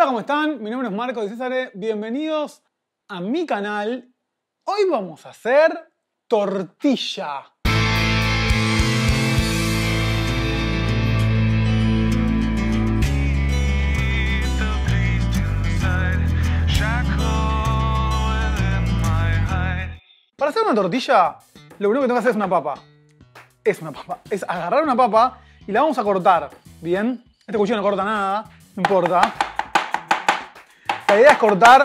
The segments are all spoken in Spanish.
Hola, ¿cómo están? Mi nombre es Marco de César. Bienvenidos a mi canal. Hoy vamos a hacer tortilla. Para hacer una tortilla, lo primero que tengo que hacer es una papa. Es agarrar una papa y la vamos a cortar. ¿Bien? Este cuchillo no corta nada, no importa. La idea es cortar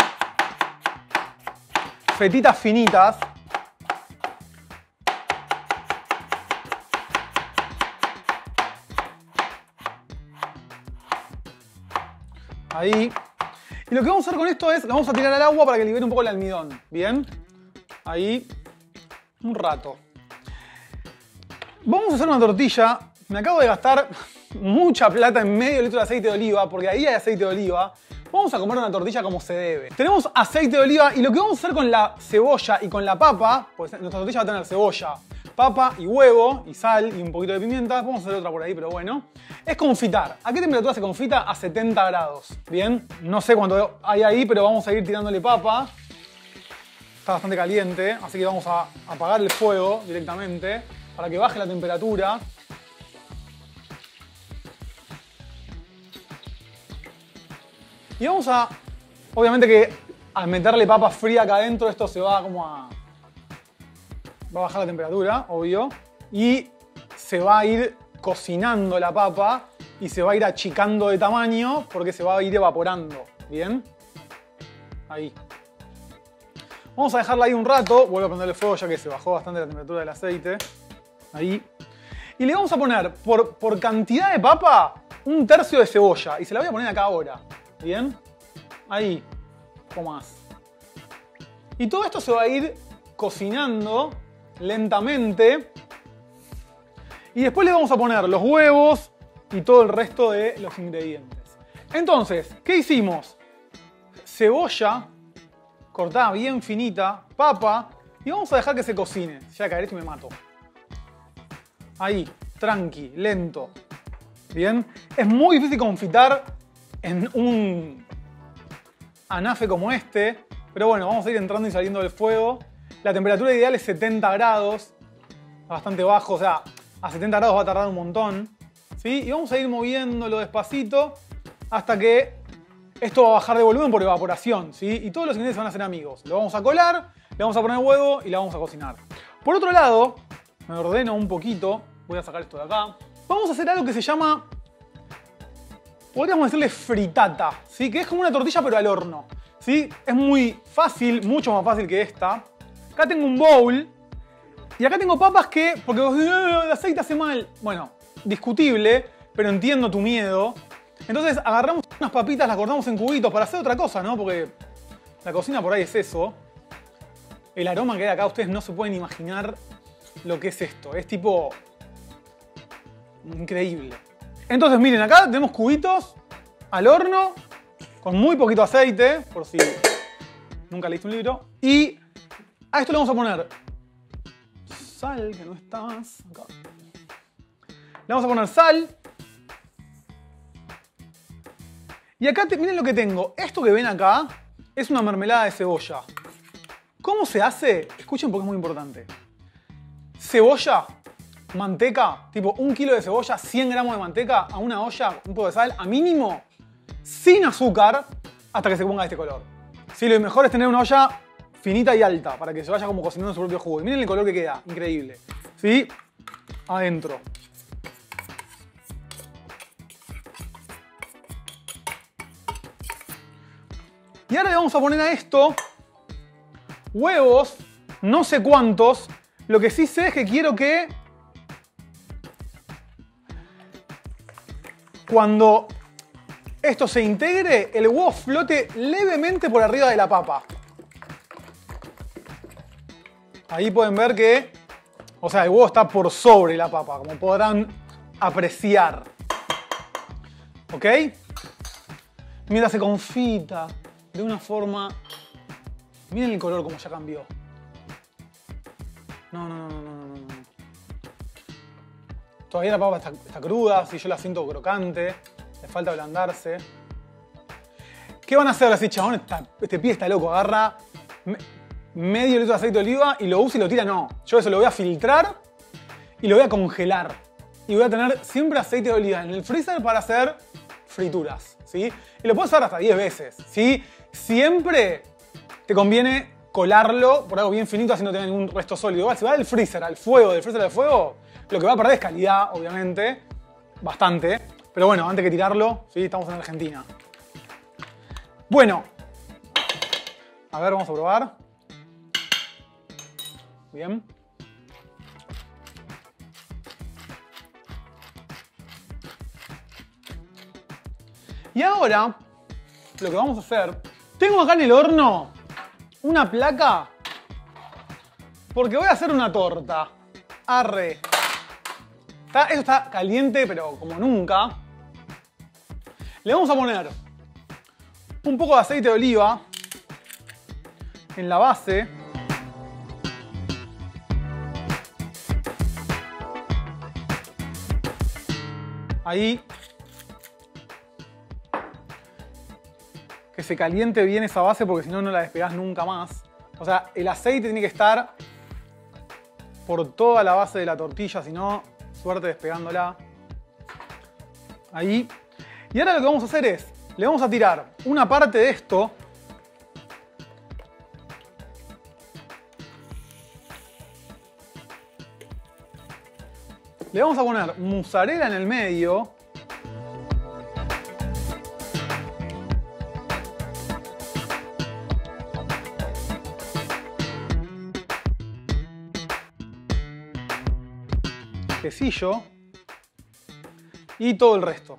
fetitas finitas. Ahí. Y lo que vamos a hacer con esto es, lo vamos a tirar al agua para que libere un poco el almidón. ¿Bien? Ahí. Un rato. Vamos a hacer una tortilla. Me acabo de gastar mucha plata en medio litro de aceite de oliva, porque ahí hay aceite de oliva. Vamos a comer una tortilla como se debe. Tenemos aceite de oliva y lo que vamos a hacer con la cebolla y con la papa, pues nuestra tortilla va a tener cebolla, papa y huevo y sal y un poquito de pimienta. Vamos a hacer otra por ahí, pero bueno. Es confitar. ¿A qué temperatura se confita? A 70 grados. ¿Bien? No sé cuánto hay ahí, pero vamos a ir tirándole papa. Está bastante caliente, así que vamos a apagar el fuego directamente para que baje la temperatura. Y vamos a, obviamente que al meterle papa fría acá adentro, esto se va como va a bajar la temperatura, obvio. Y se va a ir cocinando la papa y se va a ir achicando de tamaño porque se va a ir evaporando. ¿Bien? Ahí. Vamos a dejarla ahí un rato. Vuelvo a prender el fuego ya que se bajó bastante la temperatura del aceite. Ahí. Y le vamos a poner por cantidad de papa un tercio de cebolla. Y se la voy a poner acá ahora. ¿Bien? Ahí. Un poco más. Y todo esto se va a ir cocinando lentamente. Y después le vamos a poner los huevos y todo el resto de los ingredientes. Entonces, ¿qué hicimos? Cebolla cortada bien finita, papa, y vamos a dejar que se cocine. Ya caeré y me mato. Ahí, tranqui, lento. ¿Bien? Es muy difícil confitar en un anafe como este, pero bueno, vamos a ir entrando y saliendo del fuego. La temperatura ideal es 70 grados, bastante bajo, o sea, a 70 grados va a tardar un montón, ¿sí? Y vamos a ir moviéndolo despacito hasta que esto va a bajar de volumen por evaporación, ¿sí? Y todos los ingredientes van a ser amigos. Lo vamos a colar, le vamos a poner huevo y la vamos a cocinar. Por otro lado, me ordeno un poquito, voy a sacar esto de acá. Vamos a hacer algo que se llama, podríamos decirle fritata, ¿sí? Que es como una tortilla pero al horno, ¿sí? Es muy fácil, mucho más fácil que esta. Acá tengo un bowl y acá tengo papas que, porque vos decís, el aceite hace mal. Bueno, discutible, pero entiendo tu miedo. Entonces agarramos unas papitas, las cortamos en cubitos para hacer otra cosa, ¿no? Porque la cocina por ahí es eso. El aroma que hay acá, ustedes no se pueden imaginar lo que es esto. Es tipo increíble. Entonces miren, acá tenemos cubitos al horno con muy poquito aceite, por si nunca leíste un libro. Y a esto le vamos a poner sal, que no está más acá. Le vamos a poner sal. Y acá miren lo que tengo. Esto que ven acá es una mermelada de cebolla. ¿Cómo se hace? Escuchen porque es muy importante. Cebolla, manteca, tipo 1 kilo de cebolla, 100 gramos de manteca a una olla, un poco de sal, a mínimo, sin azúcar, hasta que se ponga de este color. Sí, lo mejor es tener una olla finita y alta, para que se vaya como cocinando su propio jugo. Y miren el color que queda, increíble. ¿Sí? Adentro. Y ahora le vamos a poner a esto huevos, no sé cuántos. Lo que sí sé es que quiero que cuando esto se integre, el huevo flote levemente por arriba de la papa. Ahí pueden ver que, o sea, el huevo está por sobre la papa, como podrán apreciar. ¿Ok? Mientras se confita de una forma. Miren el color como ya cambió. No. Todavía la papa está cruda, si yo la siento crocante, le falta ablandarse. ¿Qué van a hacer así, chabón? Este pibe está loco, agarra medio litro de aceite de oliva y lo usa y lo tira. No, yo eso lo voy a filtrar y lo voy a congelar. Y voy a tener siempre aceite de oliva en el freezer para hacer frituras, ¿sí? Y lo puedes usar hasta 10 veces, ¿sí? Siempre te conviene colarlo por algo bien finito, así no tenga ningún resto sólido. Igual, si va del freezer al fuego, lo que va a perder es calidad, obviamente, bastante. Pero bueno, antes que tirarlo, ¿sí? Estamos en Argentina. Bueno, a ver, vamos a probar. Bien. Y ahora, lo que vamos a hacer, tengo acá en el horno una placa porque voy a hacer una torta. Arre. Eso está caliente, pero como nunca. Le vamos a poner un poco de aceite de oliva en la base. Ahí. Que se caliente bien esa base porque si no, no la despegás nunca más. O sea, el aceite tiene que estar por toda la base de la tortilla, si no, suerte despegándola. Ahí. Y ahora lo que vamos a hacer es, le vamos a tirar una parte de esto. Le vamos a poner mozzarella en el medio. Quesillo. Y todo el resto.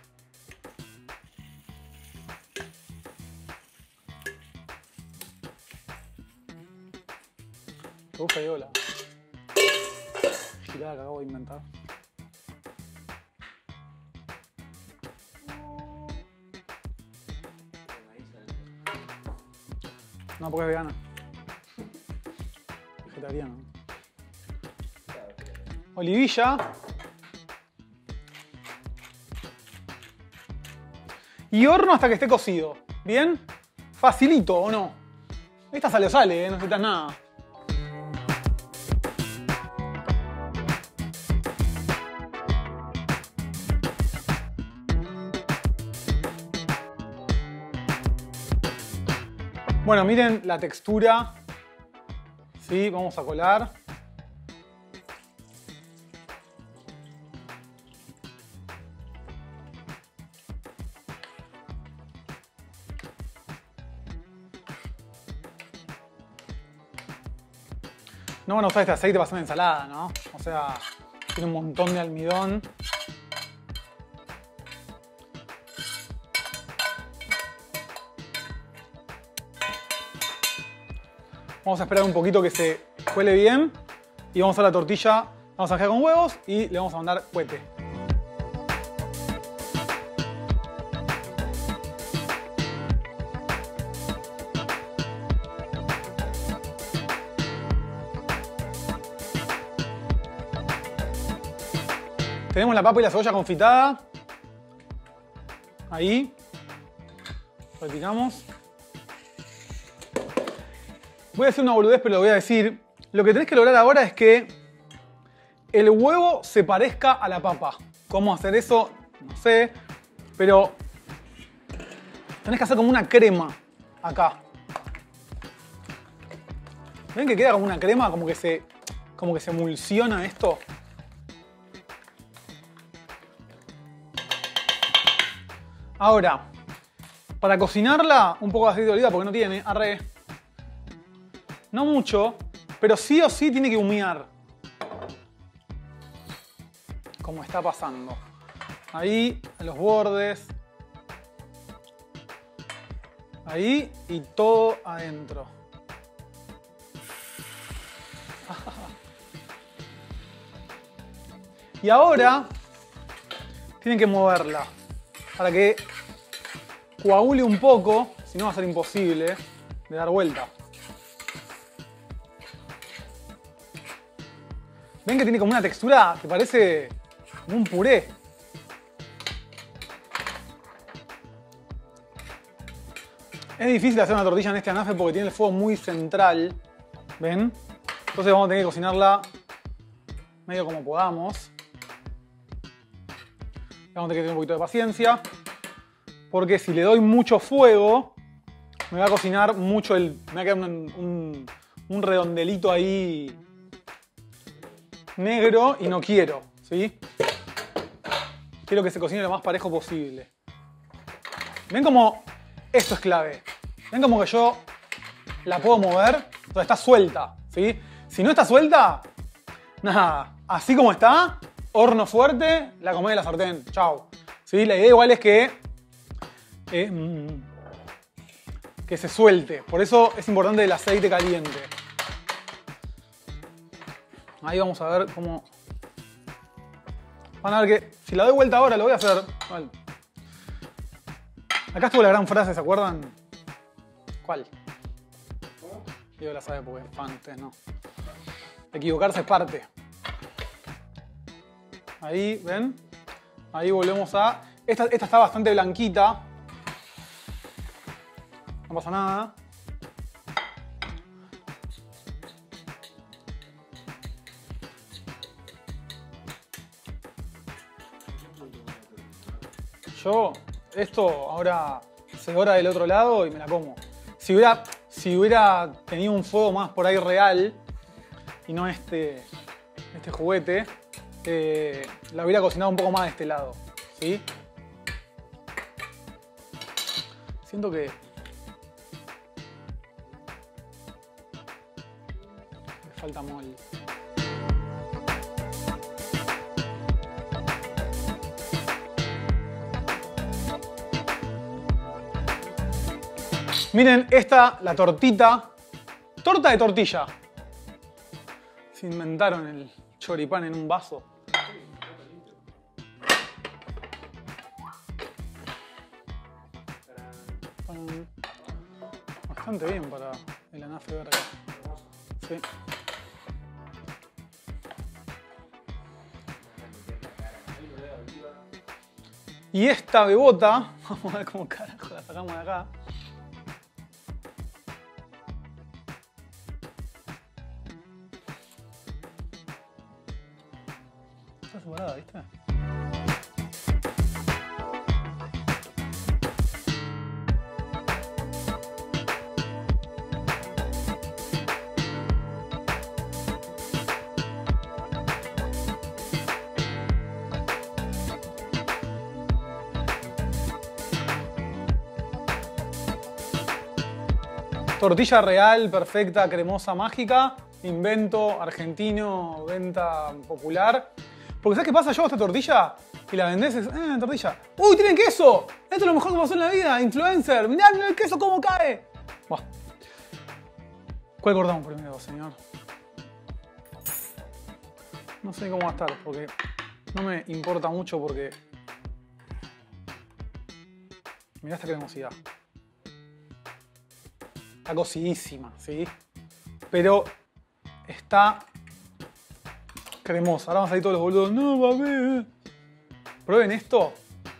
Me gusta yo la girada que acabo de inventar. No, porque es vegana. Vegetariana. Olivilla. Y horno hasta que esté cocido. ¿Bien? Facilito, ¿o no? Esta sale, no necesitas nada. Bueno, miren la textura. Sí, vamos a colar. No van a usar este aceite para hacer una ensalada, ¿no? O sea, tiene un montón de almidón. Vamos a esperar un poquito que se cuele bien. Y vamos a la tortilla, vamos a dejar con huevos y le vamos a mandar cohete. Tenemos la papa y la cebolla confitada. Ahí. Retiramos. Voy a decir una boludez, pero lo voy a decir. Lo que tenés que lograr ahora es que el huevo se parezca a la papa. ¿Cómo hacer eso? No sé. Pero tenés que hacer como una crema acá. ¿Ven que queda como una crema? Como que se emulsiona esto. Ahora, para cocinarla, un poco de aceite de oliva porque no tiene, arre. No mucho, pero sí o sí tiene que humear. Como está pasando. Ahí, en los bordes. Ahí y todo adentro. Y ahora, tienen que moverla. Para que coagule un poco, si no va a ser imposible de dar vuelta. ¿Ven que tiene como una textura que parece como un puré? Es difícil hacer una tortilla en este anafe porque tiene el fuego muy central. ¿Ven? Entonces vamos a tener que cocinarla medio como podamos. Vamos a tener que tener un poquito de paciencia. Porque si le doy mucho fuego, me va a cocinar mucho me va a quedar un redondelito ahí negro y no quiero, ¿sí? Quiero que se cocine lo más parejo posible. ¿Ven cómo esto es clave? ¿Ven cómo que yo la puedo mover? O sea, está suelta, ¿sí? Si no está suelta, nada. Así como está, horno fuerte, la comés de la sartén. Chau. ¿Sí? La idea igual es que se suelte. Por eso es importante el aceite caliente. Ahí vamos a ver cómo... Van a ver que si la doy vuelta ahora lo voy a hacer. Vale. Acá estuvo la gran frase, ¿se acuerdan? ¿Cuál? ¿Cómo? Digo la sabe porque es fan, ustedes no. Equivocarse es parte. Ahí, ¿ven? Ahí volvemos a... Esta está bastante blanquita. No pasa nada. Yo, esto ahora se dora del otro lado y me la como. Si hubiera tenido un fuego más por ahí real y no este juguete, la hubiera cocinado un poco más de este lado, ¿sí? Siento que le falta mol. Miren esta, la tortita. Torta de tortilla. Se inventaron el choripán en un vaso. Bastante bien para el anafe verde. Sí. Y esta bebota, vamos a ver cómo carajo la sacamos de acá. Está separada, ¿viste? Tortilla real, perfecta, cremosa, mágica. Invento argentino, venta popular. Porque ¿sabes qué pasa? Yo hago esta tortilla y la vendés, tortilla. ¡Uy, tienen queso! Esto es lo mejor que pasó en la vida, influencer. Mirá el queso cómo cae. Buah. ¿Cuál cortamos primero, señor? No sé cómo va a estar, porque no me importa mucho porque... Mirá esta cremosidad. Está cocidísima, ¿sí? Pero está cremosa. Ahora vamos a salir todos los boludos. No, papi. Prueben esto.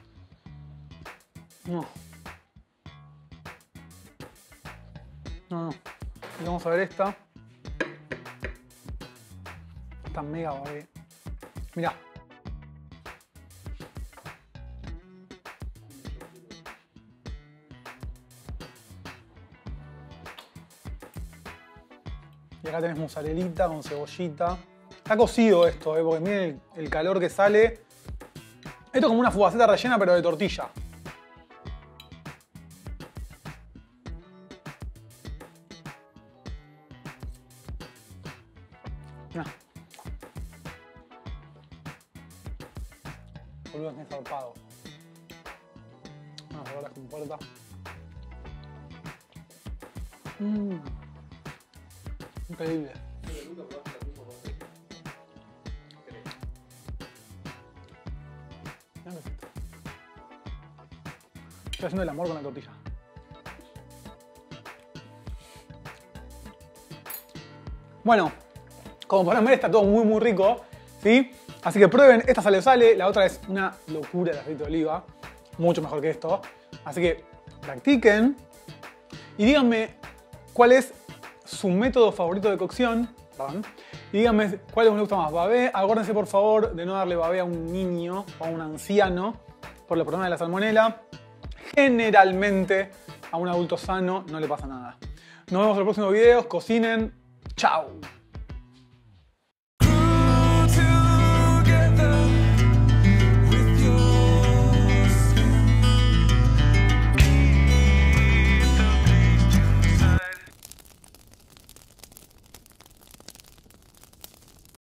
No. No, no. Y vamos a ver esta. Está mega babé. Mirá. Y acá tenés mozzarellita con cebollita. Está cocido esto, porque miren el calor que sale. Esto es como una fugaceta rellena, pero de tortilla. Mirá. Boludo, es zarpado. Vamos a probar la compuerta. Increíble. Estoy haciendo el amor con la tortilla. Bueno, como podrán ver está todo muy rico, ¿sí? Así que prueben, esta sale. La otra es una locura el aceite de oliva. Mucho mejor que esto. Así que practiquen. Y díganme cuál es su método favorito de cocción. Perdón. Y díganme cuál les gusta más. Babé. Acuérdense por favor de no darle babé a un niño o a un anciano por el problema de la salmonela. Generalmente a un adulto sano no le pasa nada. Nos vemos en el próximo video. Cocinen. Chao.